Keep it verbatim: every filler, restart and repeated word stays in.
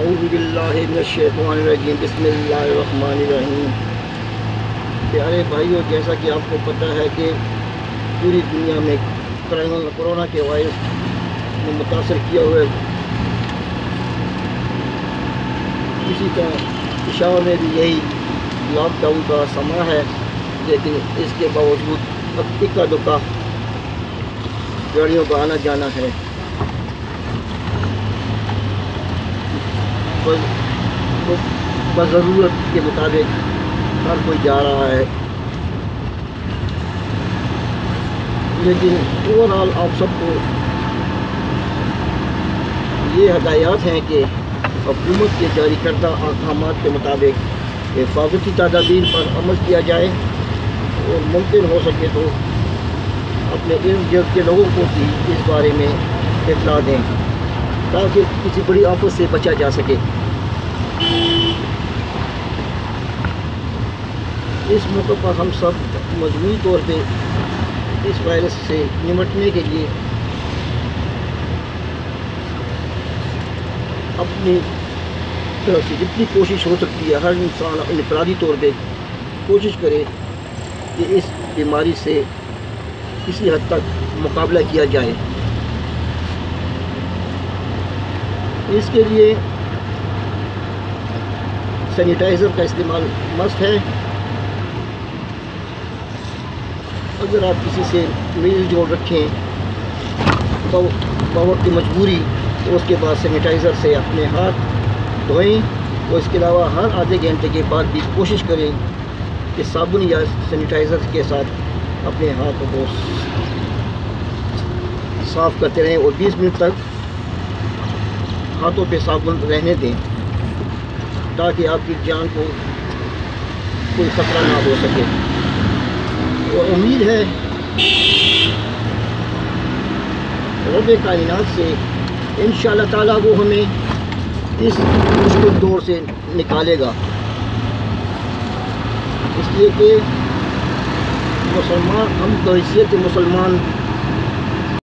اعوذ باللہ من الشیطان الرجیم بسم اللہ الرحمن الرحیم۔ پیارے بھائیو، جیسا کہ آپ کو پتہ ہے کہ پوری دنیا میں کورونا کے وائرس میں متاثر کیا ہوئے، اسی طرح پشاور میں بھی یہی لاک ڈاؤن کا سما ہے، لیکن اس کے باوجود اب اکا دکا گاڑیوں کا آنا جانا ہے۔ بضرورت کے مطابق ہر کوئی جا رہا ہے، لیکن اوور آل آپ سب کو یہ ہدایات ہیں کہ حکومت کے جاری کردہ احکامات کے مطابق حفاظتی تدابیر پر عمل کیا جائے، اور ممکن ہو سکے تو اپنے ارد گرد کے لوگوں کو بھی اس بارے میں اطلاع دیں تاکہ کسی بڑی آفت سے بچا جا سکے۔ اس موقع پر ہم سب مجموعی طور پہ اس وائرس سے نمٹنے کے لیے اپنی طرف سے جتنی کوشش ہو سکتی ہے، ہر انسان انفرادی طور پہ کوشش کرے کہ اس بیماری سے کسی حد تک مقابلہ کیا جائے۔ اس کے لیے سینیٹائزر کا استعمال مست ہے۔ اگر آپ کسی سے میل جوڑ رکھیں بوقت مجبوری تو اس کے بعد سینیٹائزر سے اپنے ہاتھ دھوئیں، اور اس کے علاوہ ہر آدھے گھنٹے کے بعد بھی کوشش کریں کہ صابن یا سینیٹائزر کے ساتھ اپنے ہاتھوں کو صاف کرتے رہیں، اور بیس منٹ تک ہاتھوں پہ صابن رہنے دیں تاکہ آپ کی جان کو کوئی خطرہ نہ ہو سکے۔ اور امید ہے رب کائنات سے انشاءاللہ تعالیٰ وہ ہمیں اس مشکل دور سے نکالے گا، اس لیے کہ مسلمان ہم بحیثیت مسلمان